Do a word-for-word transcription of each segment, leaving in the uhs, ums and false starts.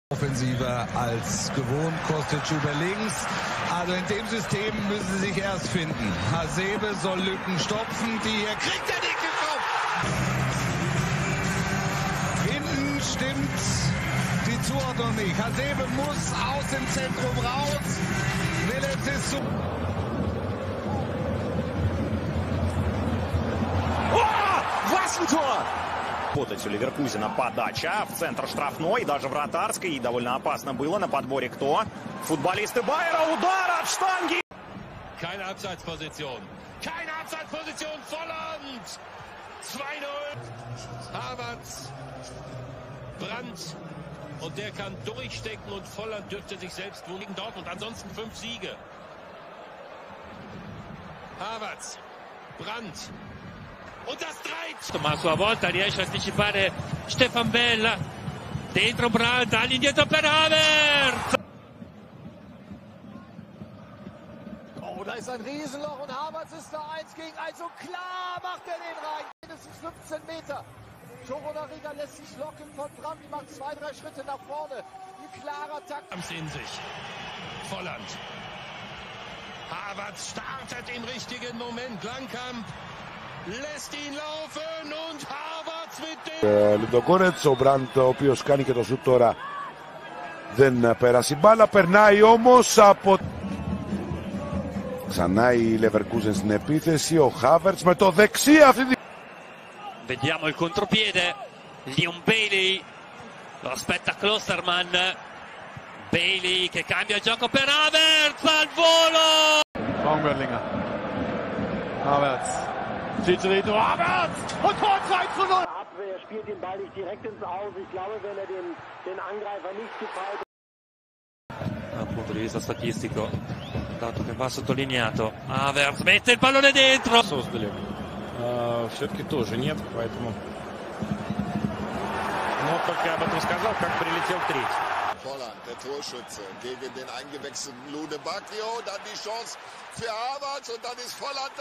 Offensiver als gewohnt, Kostic über links. Also in dem System müssen sie sich erst finden. Hasebe soll Lücken stopfen, die hier kriegt er nicht gekauft. Hinten stimmt die Zuordnung nicht. Hasebe muss aus dem Zentrum raus. Willems ist zu... О, was ein Tor! Работать у Ливеркузена подача в центр штрафной, даже вратарской, и довольно опасно было на подборе кто? Футболисты Байера, удар от штанги! Keine Abseitsposition, keine Abseitsposition, Volland! zwei null, Havertz, Brandt, und der kann durchstecken und Volland dürfte sich selbst wohl gegen Dortmund, ansonsten fünf Siege. Havertz, Brandt. Und das drei. Ma a sua volta riesce a anticipare Stefan Bella. Dentro Brandt, all'indietro per Havertz. Oh, da ist ein Riesenloch und Havertz ist da eins gegen eins. Und klar macht er den rein. Mindestens fünfzehn Meter. Torunariga lässt sich locken von Brandt, macht zwei, drei Schritte nach vorne. Ein klarer Takt. In sich. Volland. Havertz startet im richtigen Moment. Langkamp. Lässt ihn laufen und Havertz mit dem... Λουντοκόρετς, ο Μπραντ, ο οποίος κάνει και το σουτ τώρα, δεν πέρασε η μπάλα, περνάει όμως από... Ξανά η Leverkusen στην επίθεση, ο Havertz με το δεξί αυτή τη... Vediamo il contropiede, Leon Bailey, lo aspetta Klosterman, Bailey che cambia il gioco per Havertz al volo! Baumgartlinger, Havertz. Chicharito, Havertz und Tor zwei zu null. Abwehr spielt den Ball nicht direkt ins Aus. Ich glaube, wenn er den, den Angreifer nicht gefällt. Dal punto di vista statistico, dato che va sottolineato, Havertz mette il pallone dentro. Создали. Все-таки тоже нет, поэтому... Но только я об этом сказал, как прилетел третий. Volland, der Torschütze, gegen den eingewechselten Lude Bacchio. Dann die Chance für Havertz und dann ist Volland.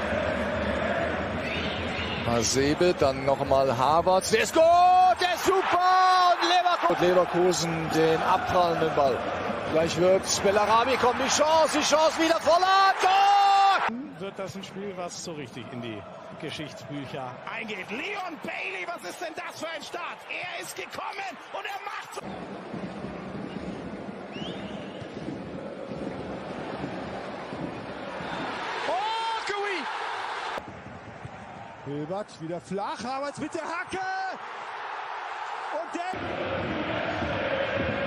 Hasebe, dann nochmal Havertz. Der ist gut, der ist super. Und Leverkusen, Leverkusen den abprallenden Ball. Gleich wird Bellarabi, kommt die Chance, die Chance wieder Volland. Tor! Wird das ein Spiel, was so richtig in die Geschichtsbücher Eingeht. Leon Bailey, was ist denn das für ein Start? Er ist gekommen und er macht... Hilbert wieder flach, Havertz mit der Hacke! Und der...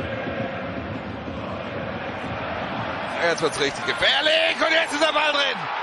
Jetzt wird's richtig gefährlich und jetzt ist der Ball drin.